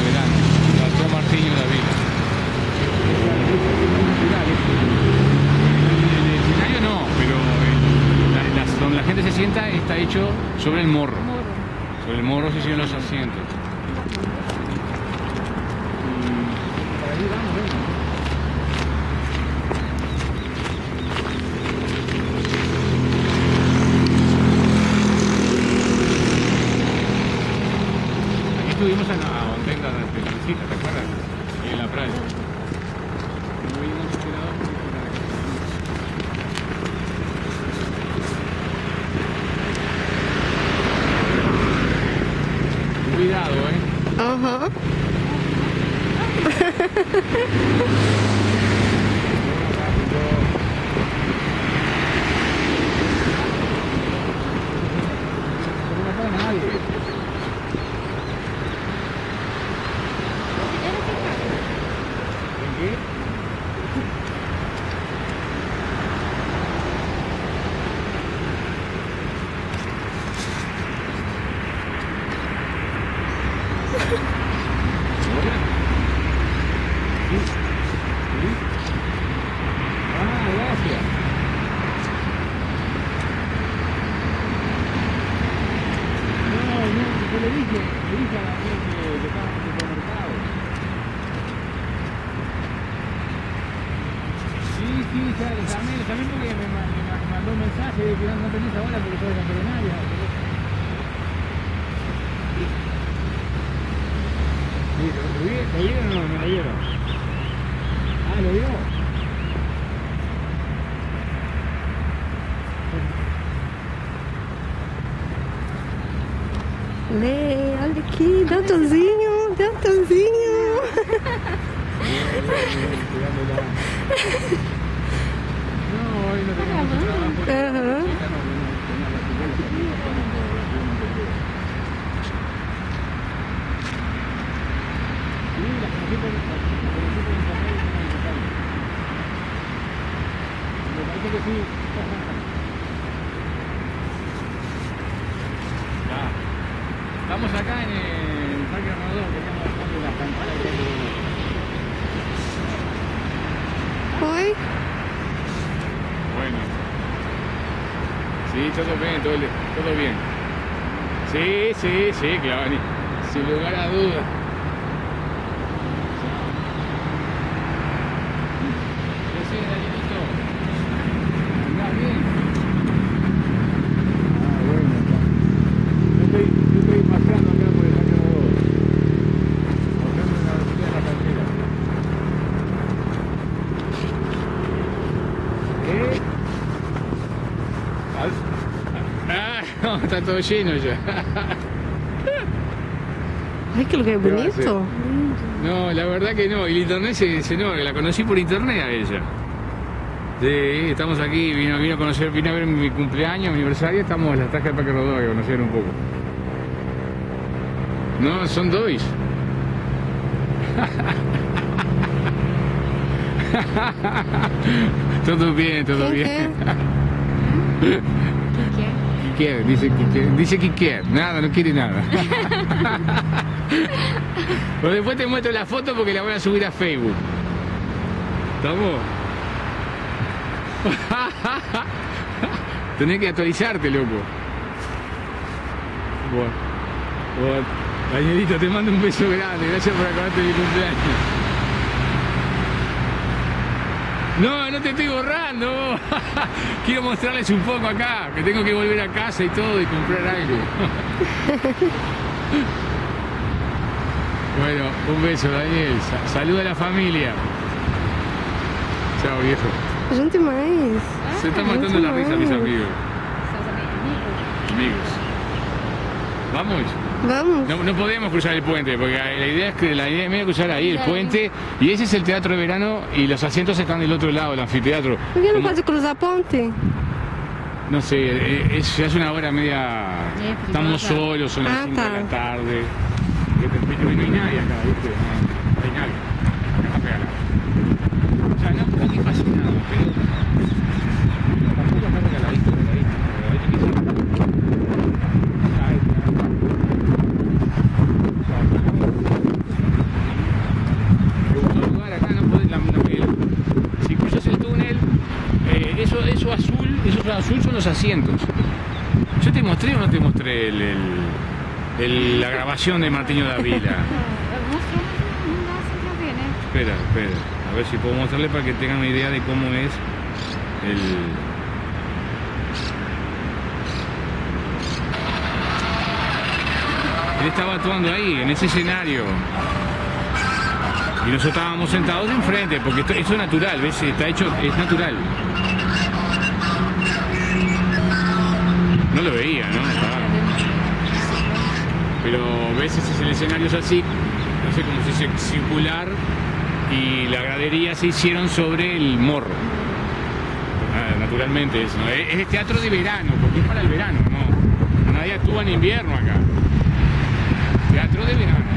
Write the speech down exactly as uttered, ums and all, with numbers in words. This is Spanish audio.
verano. Saltó Martiño la vila. El escenario no, pero el, la, la, donde la gente se sienta está hecho sobre el morro. Sobre el morro se hicieron los asientos. Estuvimos en la Ontenga de la visita, ¿te acuerdas? Ahí en la playa. No vimos este lado porque cuidado, ¿eh? Ajá. No para nadie. También, también porque me, me mandó un mensaje de que no tenés ahora porque soy veterinaria. ¿Lo vi? ¿Lo vieron o no? ¿Me la llevan? Ah, ¿lo vio? Lê, olha aqui, Dantonzinho, Dantonzinho. No, hoy no tenemos mucho trabajo. Aham. Me parece que sí. Estamos acá en el Parque Rodó, que estamos bajando la campana que hay. Oi? Bueno. Sí, todo bien, todo, todo bien. Sí, sí, sí, claro, ni- sin lugar a dudas. ¿Qué haces, Danielito? ¿Andás bien? Ah, bueno, está. Yo estoy, yo estoy paseando acá por el Parque Rodó. Buscando una botella de la cartera. ¿Eh? Ah, no, está todo lleno ya. Ai, que lugar ¿Qué va a bonito. No, la verdad que no. Y el internet se, se no, la conocí por internet a ella. Sí, estamos aquí, vino, vino a conocer, vino a ver mi cumpleaños, mi aniversario, estamos en la taja de Parque Rodó a conocer un poco. No, son dos. Todo bien, todo Quem bien. quer? Quiere, dice que quiere, dice que quiere, nada, no quiere nada. Pero después te muestro la foto porque la voy a subir a Facebook. ¿Estamos? Tenés que actualizarte, loco. Bueno, bueno. Danielito, te mando un beso grande, gracias por acabarte mi cumpleaños. No, no te estoy borrando. Quiero mostrarles un poco acá, que tengo que volver a casa y todo y comprar algo. Bueno, un beso, Daniel. Sa- Saluda a la familia. Chao, viejo. Junto mais. Se están matando la risa mis amigos. Amigos. Vamos. Vamos. No, no podemos cruzar el puente, porque la idea es que la idea es medio cruzar ahí el puente, y ese es el teatro de verano y los asientos están del otro lado, el anfiteatro. Por que não Como- pode cruzar a ponte? No sé, eh, es, ya es una hora media. Estamos solos, son las Ah, cinco de está. la tarde. Que te- viste, no hay nadie acá, ¿viste? No hay nadie. Acá pega nada. O sea, no, no te pasa nada, pero. Tampoco está regaladito, regaladito. Regaladito quizás. Ahí está. los asientos. ¿Yo te mostré o no te mostré el, el, el- la grabación de Martiño Dávila? Espera, espera. A ver si puedo mostrarle para que tengan una idea de cómo es el... Él estaba actuando ahí, en ese escenario. Y nosotros estábamos sentados enfrente, porque esto, esto es natural, ¿ves? Está hecho, es natural. No lo veía, ¿no? Estaba... Pero ves, ese es el escenario, es así, no sé, como si se circular, y la gradería se hicieron sobre el morro. Ah, naturalmente eso, ¿no? Es, es teatro de verano, porque es para el verano, ¿no? Nadie actúa en invierno acá. Teatro de verano.